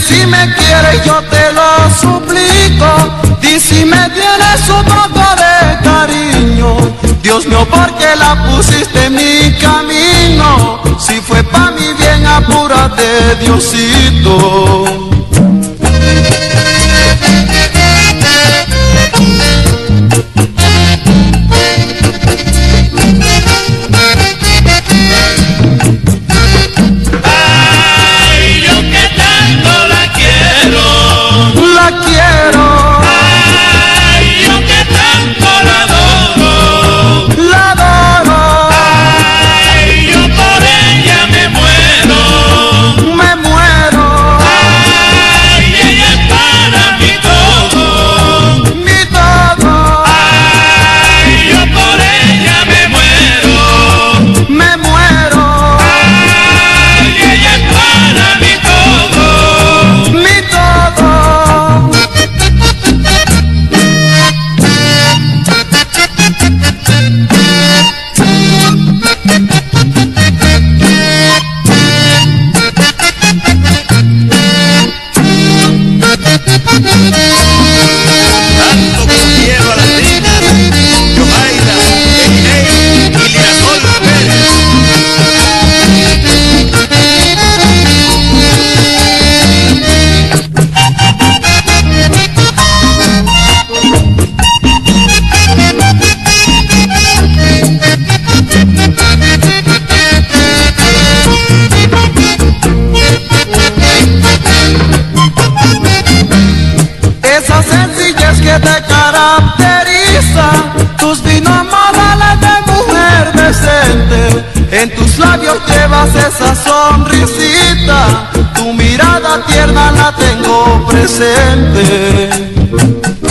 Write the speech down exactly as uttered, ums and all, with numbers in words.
si me quieres yo te lo suplico. Di si me tienes un poco de cariño. Dios mío, ¿por qué la pusiste en mi camino? Si fue pa' mi bien, apúrate, Diosito. Esa sencillez que te caracteriza, tus finos modales de mujer decente, en tus labios llevas esa sonrisita, tu mirada tierna la tengo presente.